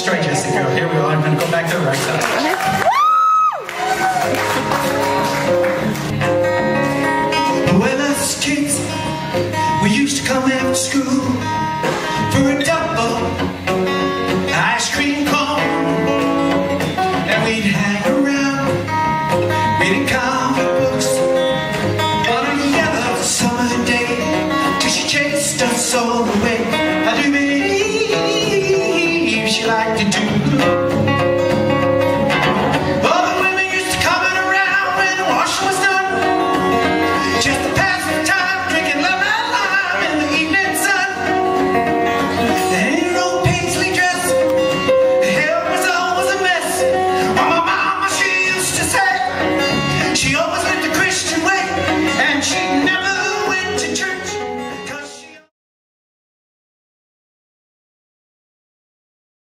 try Jessie Girl. Here we are. I'm going to go back to the right side. Well, us kids, we used to come after school for a double ice cream cone.